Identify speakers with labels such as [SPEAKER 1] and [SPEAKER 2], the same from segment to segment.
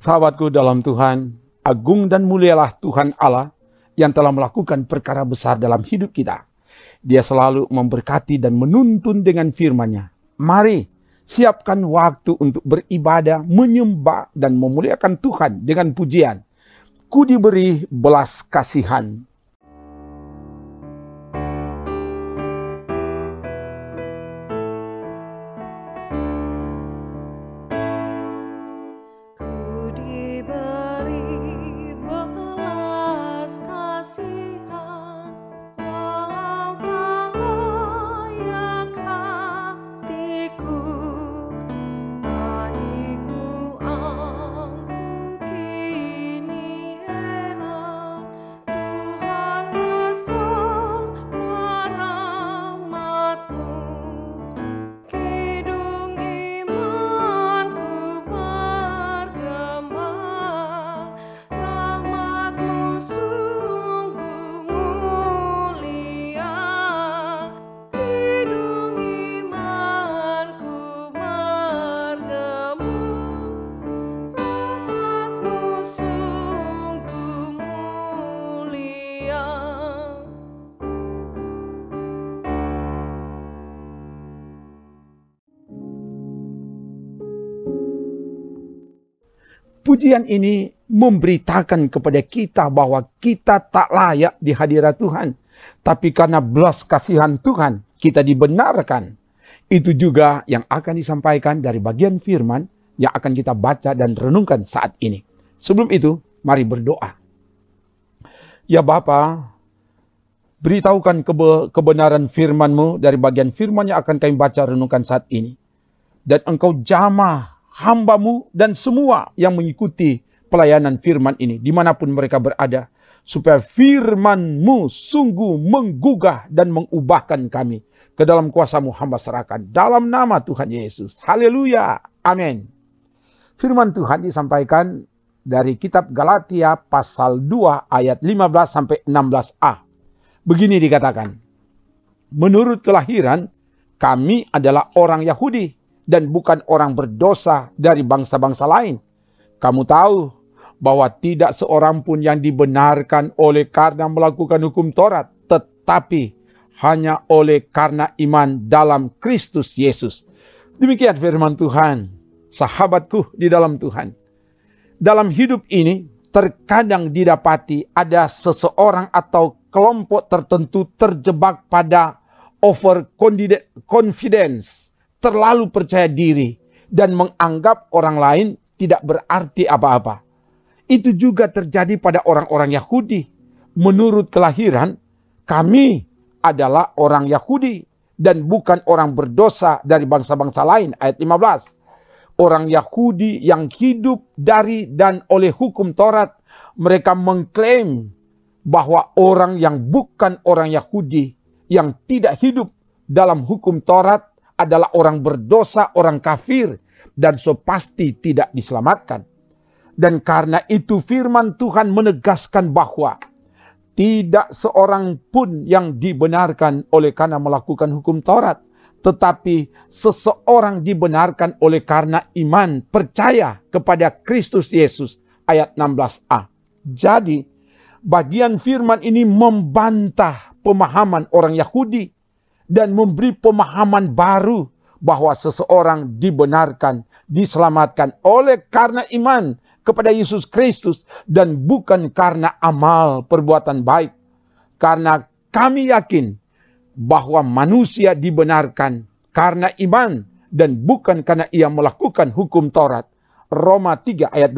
[SPEAKER 1] Sahabatku dalam Tuhan, agung dan mulialah Tuhan Allah yang telah melakukan perkara besar dalam hidup kita. Dia selalu memberkati dan menuntun dengan firman-Nya. Mari, siapkan waktu untuk beribadah, menyembah, dan memuliakan Tuhan dengan pujian. Ku diberi belas kasihan. Pujian ini memberitakan kepada kita bahwa kita tak layak di hadirat Tuhan. Tapi karena belas kasihan Tuhan, kita dibenarkan. Itu juga yang akan disampaikan dari bagian firman yang akan kita baca dan renungkan saat ini. Sebelum itu, mari berdoa. Ya Bapa, beritahukan kebenaran firman-Mu dari bagian firman yang akan kami baca renungkan saat ini. Dan Engkau jamah hamba-Mu dan semua yang mengikuti pelayanan firman ini, dimanapun mereka berada, supaya firman-Mu sungguh menggugah dan mengubahkan kami. Ke dalam kuasa-Mu hamba serahkan, dalam nama Tuhan Yesus. Haleluya, amin. Firman Tuhan disampaikan dari kitab Galatia pasal 2 ayat 15 sampai 16a. Begini dikatakan, menurut kelahiran kami adalah orang Yahudi dan bukan orang berdosa dari bangsa-bangsa lain. Kamu tahu bahwa tidak seorang pun yang dibenarkan oleh karena melakukan hukum Taurat, tetapi hanya oleh karena iman dalam Kristus Yesus. Demikian firman Tuhan, sahabatku di dalam Tuhan. Dalam hidup ini terkadang didapati ada seseorang atau kelompok tertentu terjebak pada overconfidence, terlalu percaya diri, dan menganggap orang lain tidak berarti apa-apa. Itu juga terjadi pada orang-orang Yahudi. Menurut kelahiran, kami adalah orang Yahudi dan bukan orang berdosa dari bangsa-bangsa lain. Ayat 15. Orang Yahudi yang hidup dari dan oleh hukum Taurat, mereka mengklaim bahwa orang yang bukan orang Yahudi, yang tidak hidup dalam hukum Taurat, adalah orang berdosa, orang kafir, dan so pasti tidak diselamatkan. Dan karena itu firman Tuhan menegaskan bahwa tidak seorang pun yang dibenarkan oleh karena melakukan hukum Taurat, tetapi seseorang dibenarkan oleh karena iman, percaya kepada Kristus Yesus. Ayat 16a. Jadi, bagian firman ini membantah pemahaman orang Yahudi dan memberi pemahaman baru bahwa seseorang dibenarkan, diselamatkan oleh karena iman kepada Yesus Kristus dan bukan karena amal perbuatan baik. Karena kami yakin bahwa manusia dibenarkan karena iman dan bukan karena ia melakukan hukum Taurat. Roma 3 ayat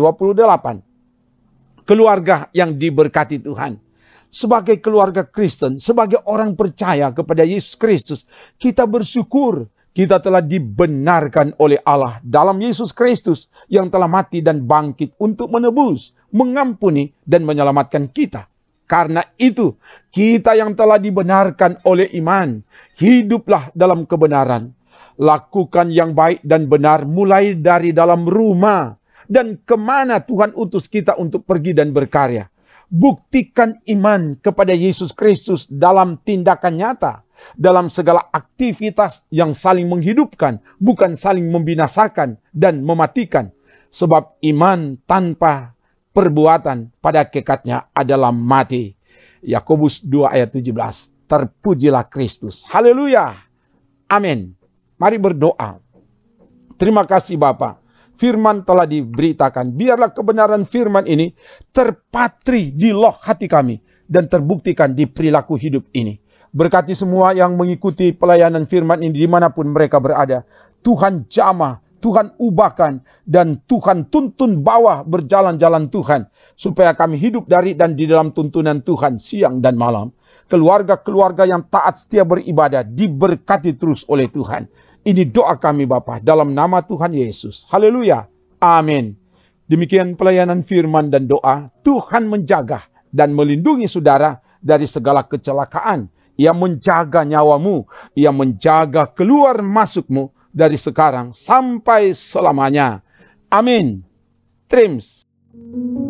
[SPEAKER 1] 28. Keluarga yang diberkati Tuhan. Sebagai keluarga Kristen, sebagai orang percaya kepada Yesus Kristus, kita bersyukur kita telah dibenarkan oleh Allah dalam Yesus Kristus yang telah mati dan bangkit untuk menebus, mengampuni, dan menyelamatkan kita. Karena itu, kita yang telah dibenarkan oleh iman, hiduplah dalam kebenaran. Lakukan yang baik dan benar mulai dari dalam rumah dan kemana Tuhan utus kita untuk pergi dan berkarya. Buktikan iman kepada Yesus Kristus dalam tindakan nyata, dalam segala aktivitas yang saling menghidupkan, bukan saling membinasakan dan mematikan. Sebab iman tanpa perbuatan pada hakikatnya adalah mati. Yakobus 2 ayat 17. Terpujilah Kristus. Haleluya. Amin. Mari berdoa. Terima kasih Bapa. Firman telah diberitakan. Biarlah kebenaran firman ini terpatri di loh hati kami dan terbuktikan di perilaku hidup ini. Berkati semua yang mengikuti pelayanan firman ini dimanapun mereka berada. Tuhan jamah, Tuhan ubahkan, dan Tuhan tuntun bawah berjalan-jalan Tuhan. Supaya kami hidup dari dan di dalam tuntunan Tuhan siang dan malam. Keluarga-keluarga yang taat setia beribadah diberkati terus oleh Tuhan. Ini doa kami Bapa dalam nama Tuhan Yesus. Haleluya. Amin. Demikian pelayanan firman dan doa. Tuhan menjaga dan melindungi saudara dari segala kecelakaan. Ia menjaga nyawamu. Ia menjaga keluar masukmu dari sekarang sampai selamanya. Amin. Trims.